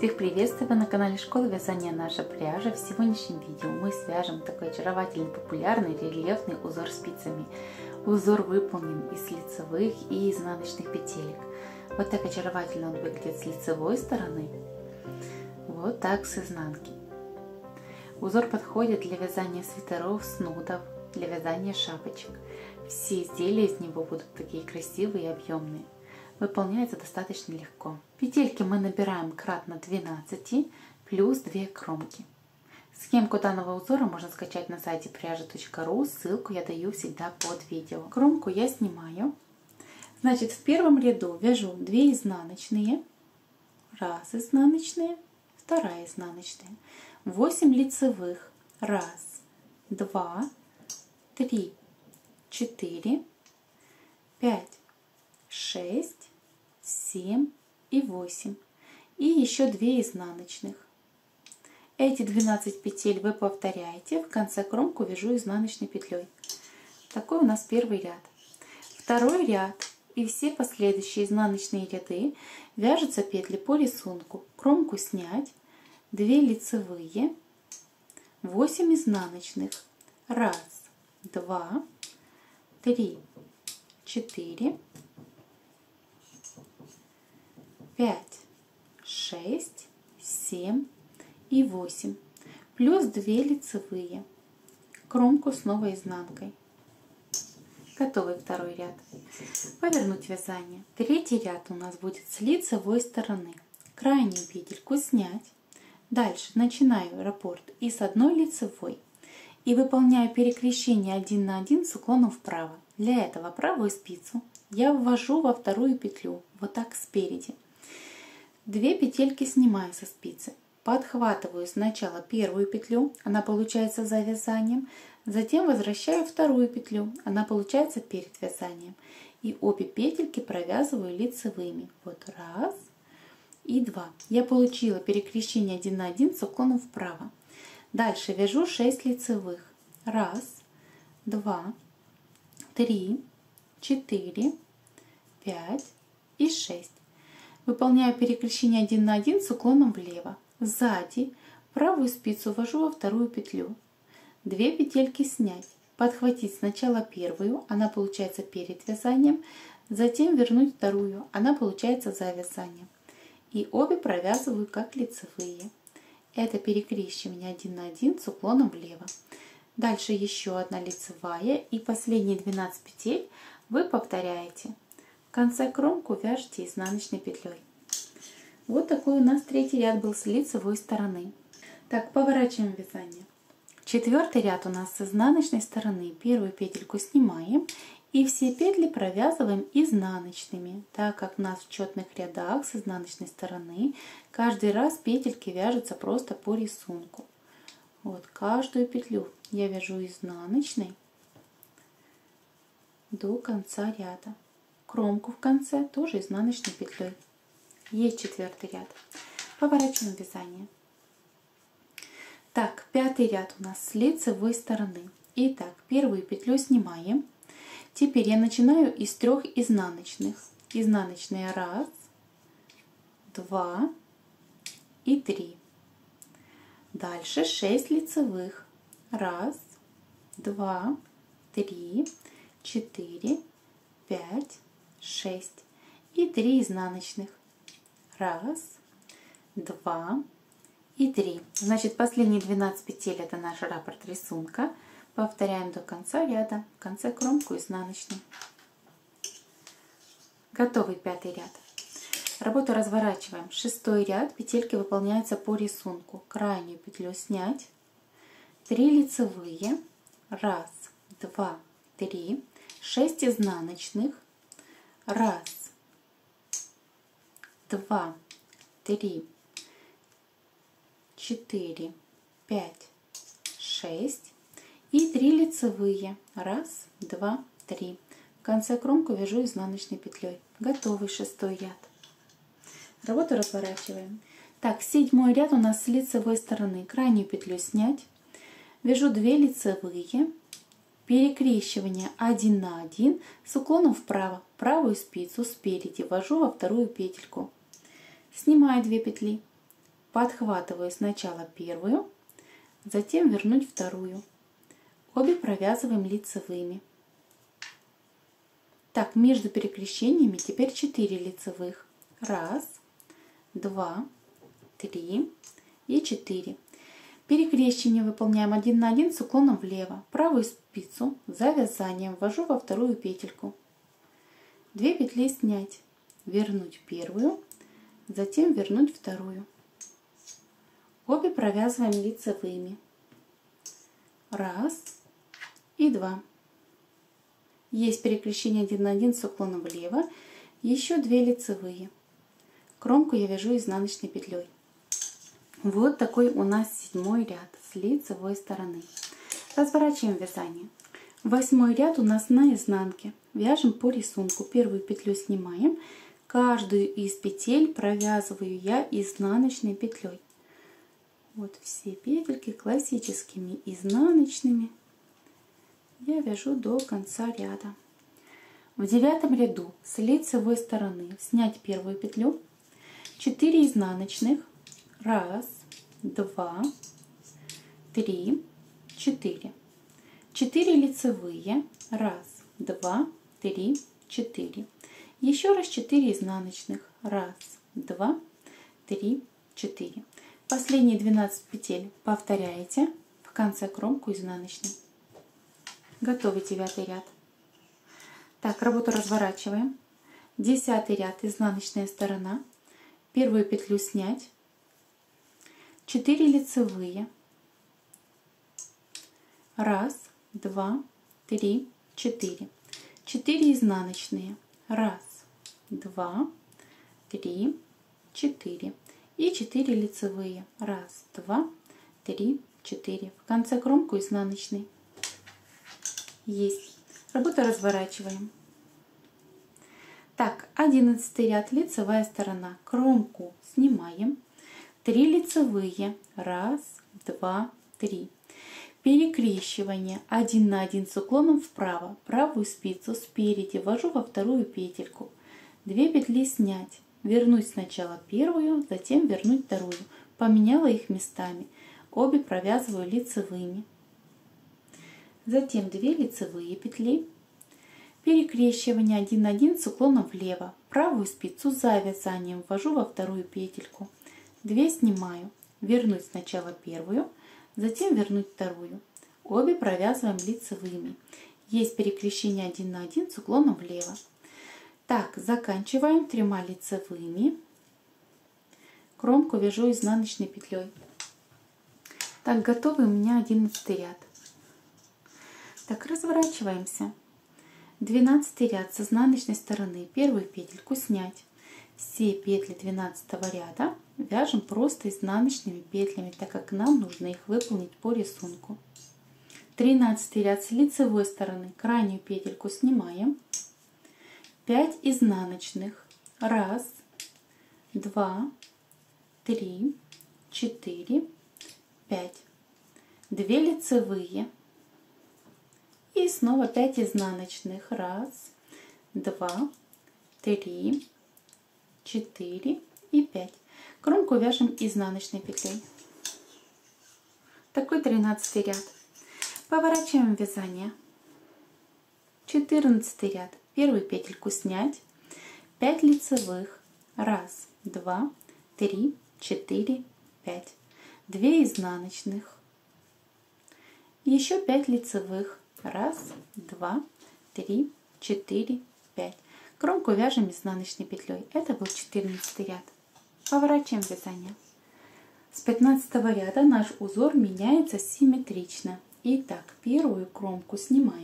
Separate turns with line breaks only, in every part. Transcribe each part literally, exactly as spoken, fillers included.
Всех приветствую! Вы на канале Школа вязания Наша пряжа. В сегодняшнем видео мы свяжем такой очаровательный, популярный рельефный узор спицами. Узор выполнен из лицевых и изнаночных петелек. Вот так очаровательно он выглядит с лицевой стороны, вот так с изнанки. Узор подходит для вязания свитеров, снудов, для вязания шапочек. Все изделия из него будут такие красивые и объемные. Выполняется достаточно легко. Петельки мы набираем кратно двенадцати плюс две кромки. Схемку данного узора можно скачать на сайте пряжа точка ру, ссылку я даю всегда под видео. Кромку я снимаю. Значит, в первом ряду вяжу две изнаночные, раз изнаночная, вторая изнаночная, восемь лицевых, раз, два, три, четыре, пять, шесть, семь и восемь, и еще две изнаночных. Эти двенадцать петель вы повторяете, в конце кромку вяжу изнаночной петлей. Такой у нас первый ряд. Второй ряд и все последующие изнаночные ряды вяжутся петли по рисунку. Кромку снять, две лицевые, восемь изнаночных, раз, два, три, четыре, пять, шесть, семь и восемь, плюс две лицевые, кромку снова изнанкой. Готовый второй ряд. Повернуть вязание. Третий ряд у нас будет с лицевой стороны. Крайнюю петельку снять. Дальше начинаю раппорт и с одной лицевой и выполняю перекрещение один на один с уклоном вправо. Для этого правую спицу я ввожу во вторую петлю, вот так спереди. Две петельки снимаю со спицы, подхватываю сначала первую петлю, она получается за вязанием, затем возвращаю вторую петлю, она получается перед вязанием, и обе петельки провязываю лицевыми. Вот раз и два. Я получила перекрещение один на один с уклоном вправо. Дальше вяжу шесть лицевых. Раз, два, три, четыре, пять и шесть. Выполняю перекрещение один на один с уклоном влево. Сзади правую спицу ввожу во вторую петлю. Две петельки снять. Подхватить сначала первую, она получается перед вязанием, затем вернуть вторую, она получается за вязанием. И обе провязываю как лицевые. Это перекрещивание один на один с уклоном влево. Дальше еще одна лицевая и последние двенадцать петель вы повторяете. В конце кромку вяжете изнаночной петлей. Вот такой у нас третий ряд был с лицевой стороны. Так, поворачиваем вязание. Четвертый ряд у нас с изнаночной стороны. Первую петельку снимаем и все петли провязываем изнаночными, так как у нас в четных рядах с изнаночной стороны каждый раз петельки вяжутся просто по рисунку. Вот каждую петлю я вяжу изнаночной до конца ряда. Кромку в конце тоже изнаночной петлей. Есть четвертый ряд. Поворачиваем вязание. Так, пятый ряд у нас с лицевой стороны. Итак, первую петлю снимаем. Теперь я начинаю из трех изнаночных. Изнаночная раз, два и три. Дальше шесть лицевых. Раз, два, три, четыре, пять, шесть и три изнаночных. Раз, два и три. Значит, последние двенадцать петель это наш раппорт рисунка. Повторяем до конца ряда, в конце кромку изнаночную. Готовый пятый ряд. Работу разворачиваем. Шестой ряд, петельки выполняются по рисунку. Крайнюю петлю снять, три лицевые, раз, два, три, шесть изнаночных, раз, два, три, четыре, пять, шесть и три лицевые, раз, два, три. В конце кромку вяжу изнаночной петлей. Готовый шестой ряд. Работу разворачиваем. Так, седьмой ряд у нас с лицевой стороны. Крайнюю петлю снять, вяжу две лицевые, перекрещивание один на один с уклоном вправо. Правую спицу спереди ввожу во вторую петельку, снимаю две петли, подхватываю сначала первую, затем вернуть вторую. Обе провязываем лицевыми. Так, между перекрещениями теперь четыре лицевых. Раз, два, три и четыре. Перекрещение выполняем один на один с уклоном влево. Правую спицу за вязанием ввожу во вторую петельку. две петли снять, вернуть первую, затем вернуть вторую. Обе провязываем лицевыми. Раз и два. Есть перекрещение один на один с уклоном влево. Еще две лицевые. Кромку я вяжу изнаночной петлей. Вот такой у нас седьмой ряд с лицевой стороны. Разворачиваем вязание. Восьмой ряд у нас на изнанке. Вяжем по рисунку. Первую петлю снимаем. Каждую из петель провязываю я изнаночной петлей. Вот все петельки классическими изнаночными я вяжу до конца ряда. В девятом ряду с лицевой стороны снять первую петлю, четыре изнаночных, раз, два, три, четыре, четыре лицевые, раз, два, три, четыре, еще раз четыре изнаночных, раз, два, три, четыре. Последние двенадцать петель повторяете, в конце кромку изнаночной. Готовый девятый ряд. Так, работу разворачиваем. Десятый ряд, изнаночная сторона. Первую петлю снять. четыре лицевые. Раз, два, три, четыре. четыре изнаночные. Раз, два, три, четыре. И четыре лицевые. Раз, два, три, четыре. В конце кромку изнаночной. Есть. Работу разворачиваем. Так, одиннадцатый ряд, лицевая сторона. Кромку снимаем. три лицевые. Раз, два, три. Перекрещивание один на один с уклоном вправо. Правую спицу спереди ввожу во вторую петельку. две петли снять. Вернуть сначала первую, затем вернуть вторую. Поменяла их местами. Обе провязываю лицевыми. Затем две лицевые петли. Перекрещивание один на один с уклоном влево. Правую спицу за вязанием ввожу во вторую петельку. две снимаю. Вернуть сначала первую, затем вернуть вторую. Обе провязываем лицевыми. Есть перекрещение один на один с уклоном влево. Так, заканчиваем тремя лицевыми. Кромку вяжу изнаночной петлей. Так, готовый у меня одиннадцатый ряд. Так, разворачиваемся. двенадцатый ряд с изнаночной стороны. Первую петельку снять. Все петли двенадцатого ряда вяжем просто изнаночными петлями, так как нам нужно их выполнить по рисунку. тринадцатый ряд с лицевой стороны. Крайнюю петельку снимаем. пять изнаночных. Раз, два, три, четыре, пять. две лицевые. И снова пять изнаночных. Раз, два, три, четыре и пять. Кромку вяжем изнаночной петлей. Такой тринадцатый ряд. Поворачиваем вязание. четырнадцатый ряд. Первую петельку снять. пять лицевых. Раз, два, три, четыре, пять. две изнаночных. Еще пять лицевых. Раз, два, три, четыре, пять. Кромку вяжем изнаночной петлей. Это был четырнадцатый ряд. Поворачиваем вязание. С пятнадцатого ряда наш узор меняется симметрично. Итак, первую кромку снимаем.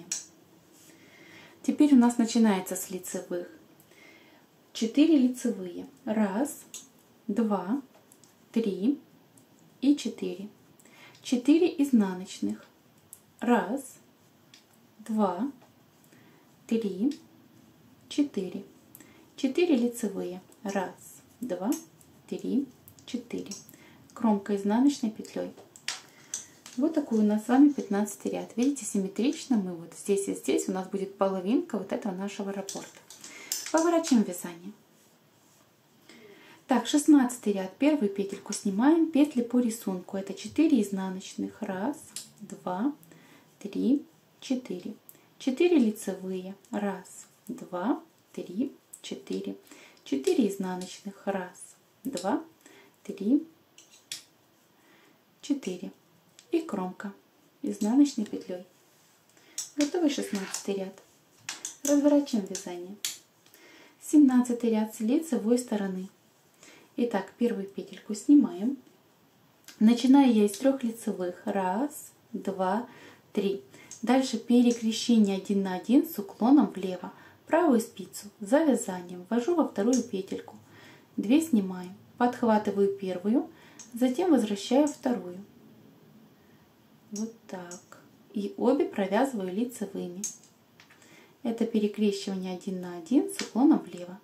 Теперь у нас начинается с лицевых. четыре лицевые. Раз, два, три и четыре. четыре изнаночных. Раз, два, три, четыре. четыре лицевые. Раз, два, три, четыре. Кромка изнаночной петлей. Вот такой у нас с вами пятнадцатый ряд. Видите, симметрично мы вот здесь и здесь у нас будет половинка вот этого нашего раппорта. Поворачиваем вязание. Так, шестнадцатый ряд, первую петельку снимаем, петли по рисунку. Это четыре изнаночных. Раз, два, три, четыре. четыре лицевые. Раз, два, три, четыре. четыре изнаночных. Раз, два, три, четыре. И кромка изнаночной петлей. Готовый шестнадцатый ряд. Разворачиваем вязание. семнадцатый ряд с лицевой стороны. Итак, первую петельку снимаем. Начинаю я из трех лицевых. Раз, два, три. Дальше перекрещение один на один с уклоном влево. Правую спицу за вязанием ввожу во вторую петельку. две снимаю. Подхватываю первую, затем возвращаю вторую. Вот так. И обе провязываю лицевыми. Это перекрещивание один на один с уклоном влево.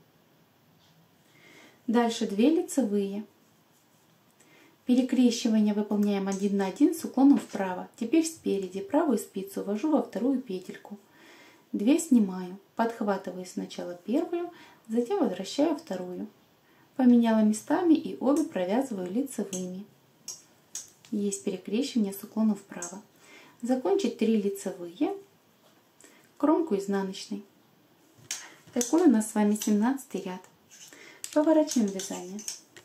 Дальше две лицевые. Перекрещивание выполняем один на один с уклоном вправо. Теперь спереди правую спицу ввожу во вторую петельку. две снимаю. Подхватываю сначала первую, затем возвращаю вторую. Поменяла местами и обе провязываю лицевыми. Есть перекрещивание с уклоном вправо. Закончить три лицевые, кромку изнаночной. Такой у нас с вами семнадцатый ряд. Поворачиваем вязание.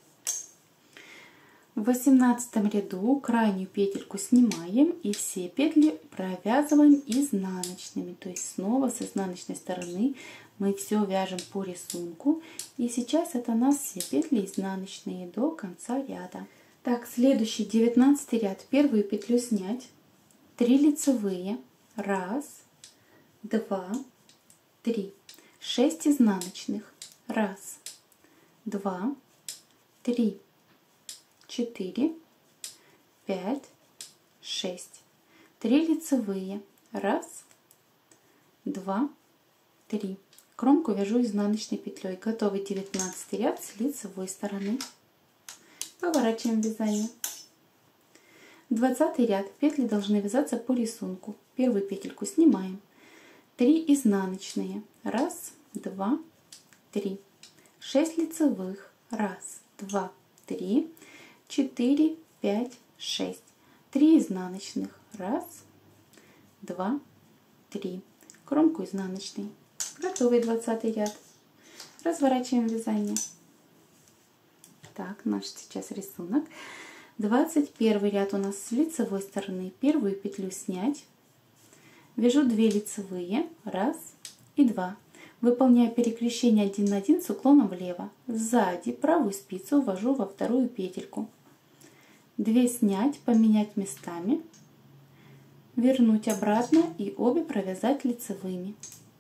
В восемнадцатом ряду крайнюю петельку снимаем и все петли провязываем изнаночными. То есть снова с изнаночной стороны мы все вяжем по рисунку. И сейчас это у нас все петли изнаночные до конца ряда. Так, следующий девятнадцатый ряд. Первую петлю снять. три лицевые. Раз, два, три. шесть изнаночных. Раз, два, три, четыре, пять, шесть. три лицевые. Раз, два, три. Кромку вяжу изнаночной петлей. Готовый девятнадцатый ряд с лицевой стороны. Поворачиваем вязание. двадцатый ряд. Петли должны вязаться по рисунку. Первую петельку снимаем. три изнаночные. Раз, два, три. шесть лицевых. Раз, два, три, четыре, пять, шесть. три изнаночных. Раз, два, три. Кромку изнаночной. Готовый двадцатый ряд. Разворачиваем вязание. Так, наш сейчас рисунок. двадцать первый ряд у нас с лицевой стороны. Первую петлю снять. Вяжу две лицевые. Раз и два. Выполняю перекрещение один на один с уклоном влево. Сзади правую спицу ввожу во вторую петельку. две снять, поменять местами. Вернуть обратно и обе провязать лицевыми.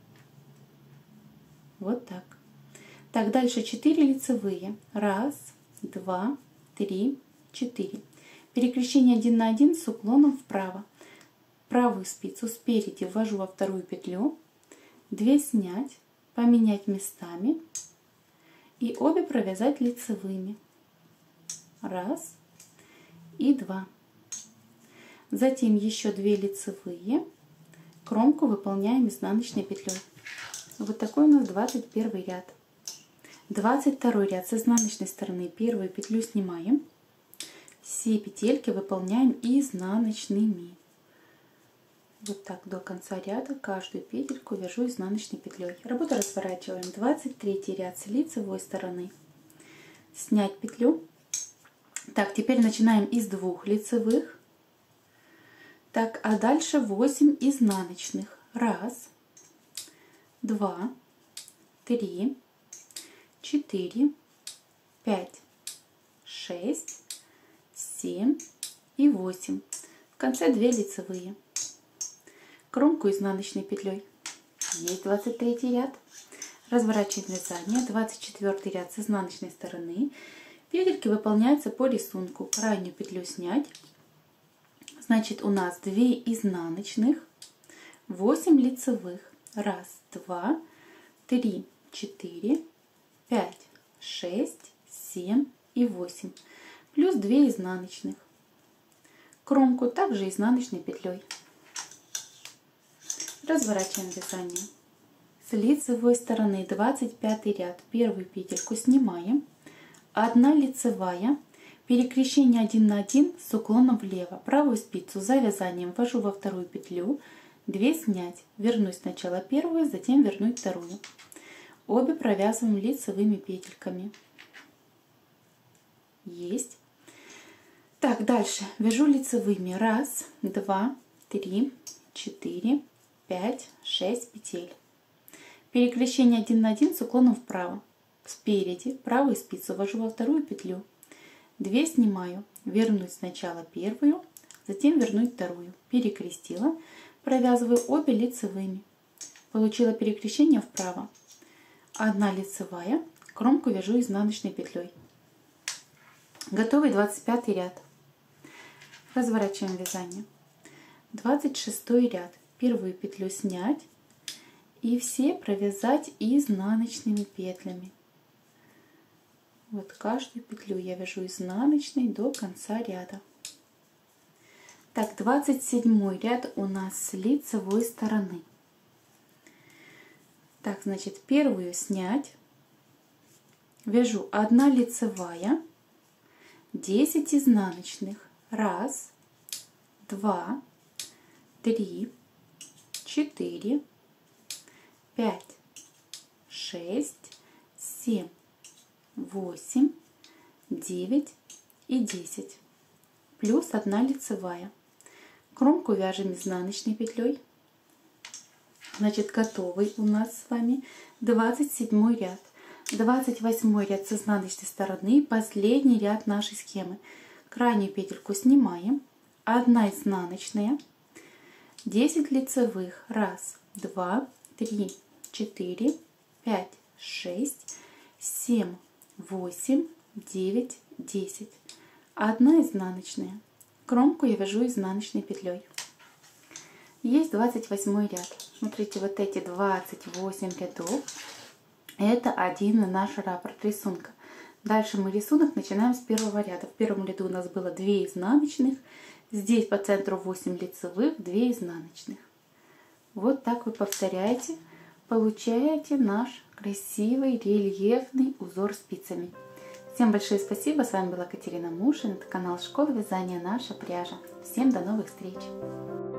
Вот так. Так, дальше четыре лицевые. Раз, два, три, четыре. Перекрещение один на один с уклоном вправо. Правую спицу спереди ввожу во вторую петлю. две снять, поменять местами. И обе провязать лицевыми. Раз и два. Затем еще две лицевые. Кромку выполняем изнаночной петлей. Вот такой у нас двадцать первый ряд. двадцать второй ряд с изнаночной стороны. Первую петлю снимаем. Все петельки выполняем изнаночными. Вот так до конца ряда каждую петельку вяжу изнаночной петлей. Работу разворачиваем. двадцать третий ряд с лицевой стороны. Снять петлю. Так, теперь начинаем из двух лицевых. Так, а дальше восемь изнаночных. Раз, два, три, четыре, пять, шесть, семь и восемь. В конце две лицевые. Кромку изнаночной петлей. Есть двадцать третий ряд. Разворачиваем вязание. двадцать четвёртый ряд с изнаночной стороны. Петельки выполняются по рисунку. Крайнюю петлю снять. Значит, у нас две изнаночных, восемь лицевых. Раз, два, три, четыре, пять, шесть, семь и восемь. Плюс две изнаночных. Кромку также изнаночной петлей. Разворачиваем вязание. С лицевой стороны двадцать пятый ряд. Первую петельку снимаем. одна лицевая, перекрещение один на один с уклоном влево. Правую спицу за вязанием ввожу во вторую петлю, две снять, вернусь сначала первую, затем вернуть вторую. Обе провязываем лицевыми петельками. Есть. Так, дальше вяжу лицевыми. Раз, два, три, четыре, пять, шесть петель. Перекрещение один на один с уклоном вправо. Спереди правую спицу ввожу во вторую петлю, две снимаю, вернуть сначала первую, затем вернуть вторую. Перекрестила, провязываю обе лицевыми. Получила перекрещение вправо. Одна лицевая, кромку вяжу изнаночной петлей. Готовый двадцать пятый ряд. Разворачиваем вязание. двадцать шестой ряд. Первую петлю снять и все провязать изнаночными петлями. Вот каждую петлю я вяжу изнаночной до конца ряда. Так, двадцать седьмой ряд у нас с лицевой стороны. Так, значит, первую снять, вяжу одна лицевая, десять изнаночных. Раз, два, три, четыре, пять, шесть, семь, восемь, девять и десять. Плюс одна лицевая. Кромку вяжем изнаночной петлей. Значит, готовый у нас с вами двадцать седьмой ряд. двадцать восьмой ряд с изнаночной стороны, последний ряд нашей схемы. Крайнюю петельку снимаем, одна изнаночная, десять лицевых. Раз, два, три, четыре, пять, шесть, семь, восемь, девять, десять. Одна изнаночная. Кромку я вяжу изнаночной петлей. Есть двадцать восьмой ряд. Смотрите, вот эти двадцать восемь рядов, это один наш раппорт рисунка. Дальше мы рисунок начинаем с первого ряда. В первом ряду у нас было две изнаночных. Здесь по центру восемь лицевых, две изнаночных. Вот так вы повторяете, получаете наш красивый рельефный узор спицами. Всем большое спасибо. С вами была Катерина Мушина. Это канал Школа вязания Наша пряжа. Всем до новых встреч!